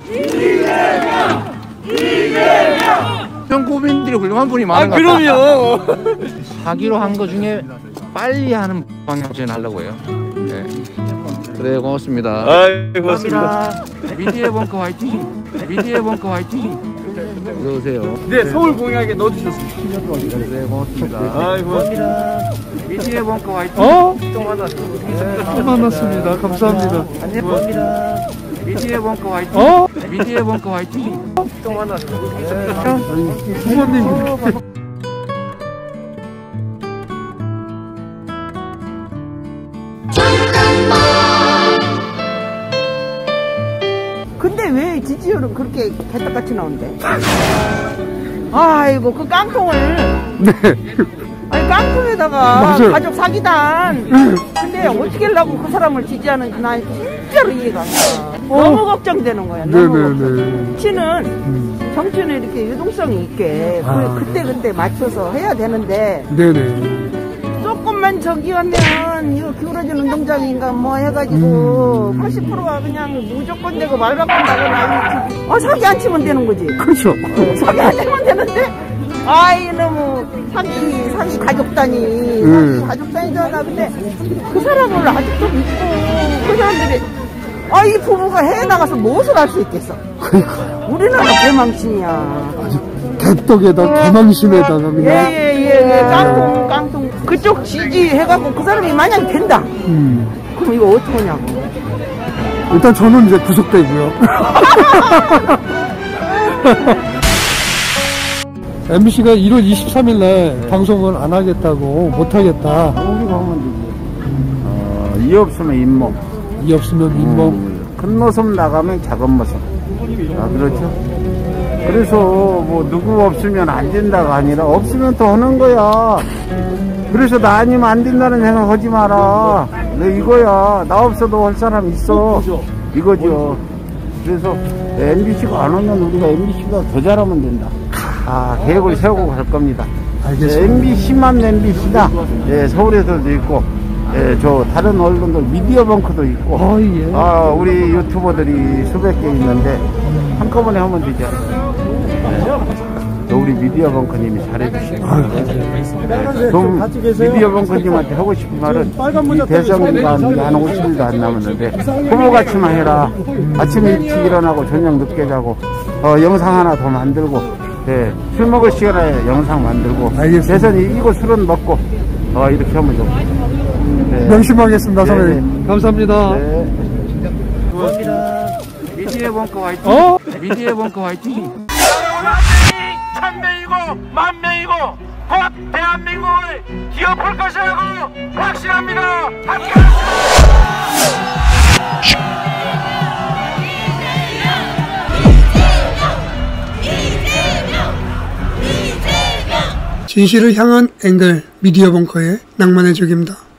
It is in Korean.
고민들이 훌륭한 분이 많은 것 같아요. 그럼요. 하기로 한 거 중에 빨리 하는 방향제는 하려고 해요. 네. 그래, 고맙습니다. 고맙습니다. 미디어 벙커 화이팅! 미디어 벙커 화이팅! 들어오세요. 네, 서울 공약에 넣어주셨습니다. 네, 고맙습니다. 고맙습니다. 미디어 벙커 화이팅! 또 만났습니다. 또 만났습니다. 감사합니다. 안녕합니다. 미디어 벙커 화이팅! 미디어 벙커 화이팅! 또 만났습니다. 부모님. 근데 왜 지지율은 그렇게 개떡같이 나온대? 아이고 그 깡통을 네. 아니 깡통에다가 맞아요. 가족 사기단 근데 어떻게 하려고 그 사람을 지지하는지 난 진짜로 이해가 안 가. 너무 걱정되는 거야. 너무 걱정. 정치는 정치는 이렇게 유동성이 있게 그때 맞춰서 해야 되는데 네네. 조금만 저기 하면 이거 기울어진 운동장인가 뭐 해가지고 80%가 그냥 무조건 되고 말 바꾼다거나 사기 안 치면 되는 거지. 그렇죠. 사기 안 치면 되는데 아이 너무 사기 가족단이 가족단이잖아. 근데 그 사람을 아직도 믿고 그 사람들이 이 부부가 해외 나가서 무엇을 할 수 있겠어. 그러니까요. 우리나라 개망신이야. 아주 개떡에다 개망신에다가 그냥. 예. 깡통 그쪽 지지해갖고 그 사람이 만약 된다. 그럼 이거 어떡하냐고. 일단 저는 이제 구속되고요. MBC가 1월 23일 날 방송을 안 하겠다고 못 하겠다. 우리가 하면 되지. 이 없으면 잇몸. 이 없으면 잇몸. 큰 모습 나가면 작은 모습. 그렇죠. 그래서 뭐 누구 없으면 안 된다가 아니라 없으면 더 하는 거야. 그래서 나 아니면 안 된다는 생각 하지 마라. 내 이거야. 나 없어도 할 사람 있어. 이거죠. 그래서 MBC가 안 오면 우리가 MBC가 더 잘하면 된다. 계획을 세우고 갈 겁니다. 알겠습니다. MBC만 MBC다. 서울에서도 있고, 저 다른 언론들 미디어 벙커도 있고, 우리 유튜버들이 수백 개 있는데 한꺼번에 하면 되지 않아요? 우리 미디어 벙커님이 잘해주시고, 미디어 벙커님한테 하고 싶은 말은 이 대선기간 한 50일도 안 남았는데 후보같이만 해라. 아침 일찍 일어나고 저녁 늦게 자고 영상 하나 더 만들고 술 먹을 시간에 영상 만들고 대선 이기고 술은 먹고 이렇게 하면 좋겠다. 명심하겠습니다. 선생님. 감사합니다. 고맙습니다. 미디어 벙커 화이팅! 미디어 벙커 화이팅! 천명이고 만명이고 곧 대한민국을 기업할 것이라고 확신합니다. 진실을 향한 앵글 미디어 벙커의 낭만의 적입니다.